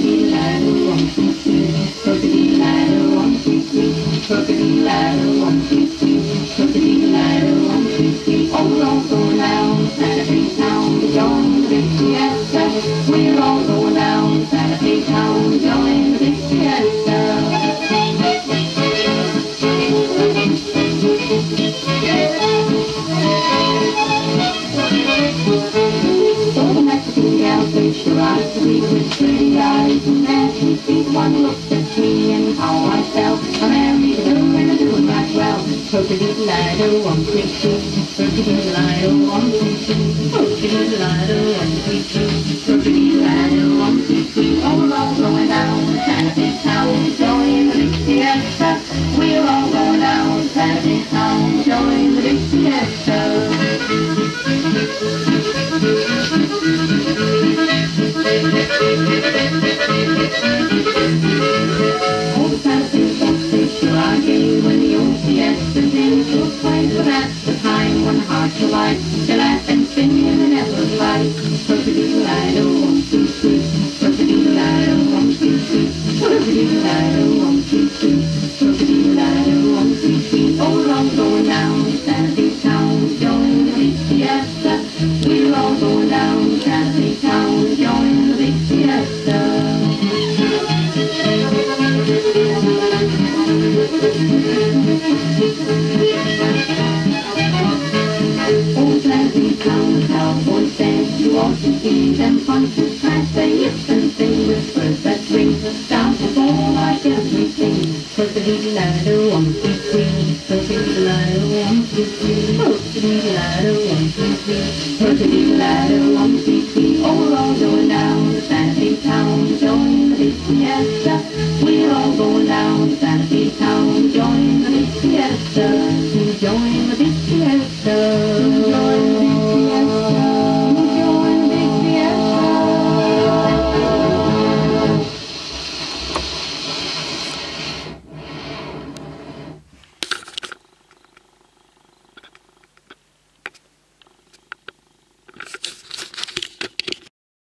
Crocodile ladder, 1, 2, 3. Crocodile ladder, 1, 2, 3. Crocodile ladder, 1, 2, 3. Crocodile ladder, 1, 2, 3. Oh, we're all going down to Santa Fe town to join the big fiesta. We're all going down to Santa Fe town to join the big fiesta. So the Mexican gal fixed her eyes to me with pretty eyes, and then she one looked at me and how I felt. I married her and I'm doing right well. Crocodile ladder, 1, 2, 3. Crocodile ladder, 1, 2, 3. Crocodile ladder, 1, 2, 3. Crocodile ladder, 1, 2, 3. Oh, we're all going down to Santa Fe town, join the big fiesta. We're all going down to Santa Fe town, join the big fiesta. Oh, the Santa Fe folks, they sure are gay when the old fiesta things took place. But that's the time when hearts are light, they laugh and sing and they never lie. Crocodile ladder, 1, 2, 3. Crocodile ladder, 1, 2, 3. Crocodile ladder, 1, 2, 3. Crocodile ladder, 1, 2, 3. Oh, we're all going down to Santa Fe town to join the big fiesta. We're all going down to Santa Fe town to join the big fiesta. Old Santa Fe town, the cowboys dance. You ought to see them punches crash. They yip and sing with words that ring down the floor like everything. Crocodile ladder, 1, 2, 3. Crocodile ladder, 1, 2, 3. Crocodile ladder, 1, 2, 3. Crocodile ladder, 1, 2, 3. Oh, we're all going down to Santa Fe town to join the big fiesta. We're all going down to Santa Fe town to join the big fiesta.